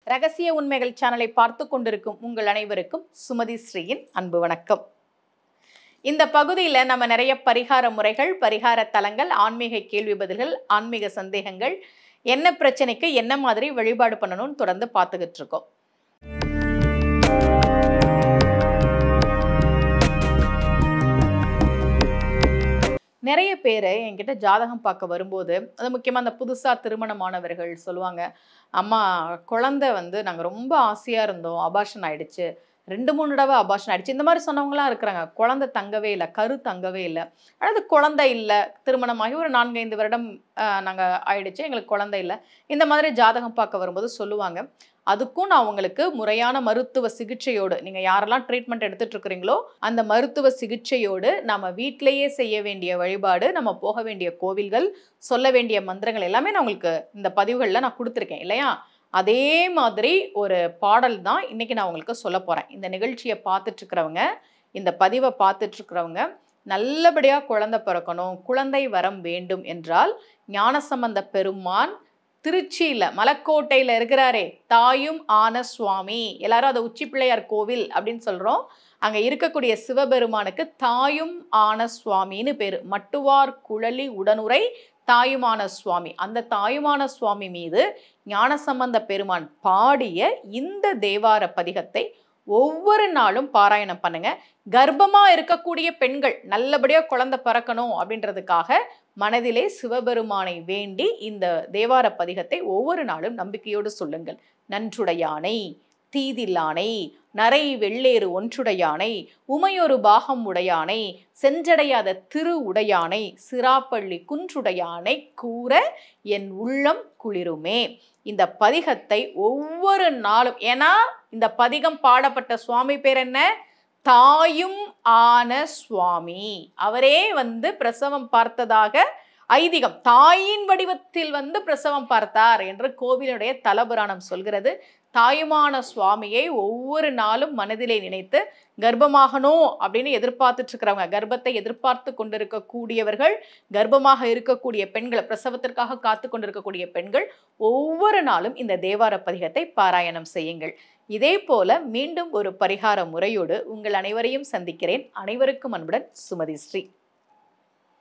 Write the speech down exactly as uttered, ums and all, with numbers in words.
ரகசிய உண்மைகள் சேனலை பார்த்து கொண்டிருக்கும் உங்கள் அனைவருக்கும் சுமதி ஸ்ரீயின் அன்பு வணக்கம். இந்த பகுதியில் நம்ம நிறைய பரிகார முறைகள், பரிகார தலங்கள், ஆன்மீக கேள்வி பதில்கள், ஆன்மீக சந்தேகங்கள், என்ன பிரச்சனைக்கு என்ன மாதிரி வழிபாடு பண்ணணும்னு தொடர்ந்து பார்த்துக்கிட்டு இருக்கோம். நிறைய பேர் என்கிட்ட ஜாதகம் பார்க்க வரும்போது, அது முக்கியமாக அந்த புதுசாக திருமணமானவர்கள் சொல்லுவாங்க, அம்மா குழந்தை வந்து நாங்கள் ரொம்ப ஆசையாக இருந்தோம், அபார்ஷன் ஆயிடுச்சு, ரெண்டு மூணு தடவை அபார்ஷன் ஆயிடுச்சு, இந்த மாதிரி சொன்னவங்களாம் இருக்கிறாங்க. குழந்தை தங்கவே இல்லை, கரு தங்கவே இல்லை, அதாவது குழந்தை இல்லை, திருமணமாகி ஒரு நான்கு ஐந்து வருடம் நாங்கள் ஆயிடுச்சு, எங்களுக்கு குழந்தை இல்லை, இந்த மாதிரி ஜாதகம் பார்க்க வரும்போது சொல்லுவாங்க. அதுக்கும் நான் உங்களுக்கு முறையான மருத்துவ சிகிச்சையோடு, நீங்கள் யாரெல்லாம் ட்ரீட்மெண்ட் எடுத்துட்டு இருக்கிறீங்களோ அந்த மருத்துவ சிகிச்சையோடு நம்ம வீட்டிலேயே செய்ய வேண்டிய வழிபாடு, நம்ம போக வேண்டிய கோவில்கள், சொல்ல வேண்டிய மந்திரங்கள் எல்லாமே நான் உங்களுக்கு இந்த பதிவுகளில் நான் கொடுத்துருக்கேன் இல்லையா? அதே மாதிரி ஒரு பாடல் தான் இன்னைக்கு நான் உங்களுக்கு சொல்ல போகிறேன். இந்த நிகழ்ச்சியை பார்த்துட்டு இருக்கிறவங்க, இந்த பதிவை பார்த்துட்டு இருக்கிறவங்க நல்லபடியாக குழந்தை பிறக்கணும், குழந்தை வரம் வேண்டும் என்றால் ஞானசம்பந்த பெருமான் திருச்சியில மலக்கோட்டையில இருக்கிறாரே தாயும் ஆன சுவாமி, எல்லாரும் அதை உச்சி பிள்ளையார் கோவில் அப்படின்னு சொல்றோம். அங்க இருக்கக்கூடிய சிவபெருமானுக்கு தாயும் ஆன சுவாமின்னு பேரு. மட்டுவார் குழலி உடனுரை தாயுமான சுவாமி. அந்த தாயுமான சுவாமி மீது ஞானசம்பந்த பெருமான் பாடிய இந்த தேவார பதிகத்தை ஒவ்வொரு நாளும் பாராயணம் பண்ணுங்க. கர்ப்பமா இருக்கக்கூடிய பெண்கள் நல்லபடியா குழந்தை பிறக்கணும் அப்படின்றதுக்காக மனதிலே சிவபெருமானை வேண்டி இந்த தேவார பதிகத்தை ஒவ்வொரு நாளும் நம்பிக்கையோடு சொல்லுங்கள். நன்றுடையானை, தீதில்லானை, நரை வெள்ளேறு ஒன்றுடையானை, உமையொரு பாகம் உடையானை, சென்றடையாத திரு உடையானை, சிராப்பள்ளி குன்றுடையானை கூற என் உள்ளம் குளிருமே. இந்த பதிகத்தை ஒவ்வொரு நாளும், ஏன்னா இந்த பதிகம் பாடப்பட்ட சுவாமி பேர் என்ன? தாயும் ஆன சுவாமி. அவரே வந்து பிரசவம் பார்த்ததாக ஐதீகம். தாயின் வடிவத்தில் வந்து பிரசவம் பார்த்தார் என்று கோவிலுடைய தலபுராணம் சொல்கிறது. தாயுமான சுவாமியை ஒவ்வொரு நாளும் மனதிலே நினைத்து கர்ப்பமாகணும் அப்படின்னு எதிர்பார்த்துட்டு இருக்கிறவங்க, கர்ப்பத்தை எதிர்பார்த்து கொண்டிருக்கக்கூடியவர்கள், கர்ப்பமாக இருக்கக்கூடிய பெண்கள், பிரசவத்திற்காக காத்து கொண்டிருக்கக்கூடிய பெண்கள் ஒவ்வொரு நாளும் இந்த தேவார பதிகத்தை பாராயணம் செய்யுங்கள். இதே போல மீண்டும் ஒரு பரிகார முறையோடு உங்கள் அனைவரையும் சந்திக்கிறேன். அனைவருக்கும் அன்புடன் சுமதி ஸ்ரீ.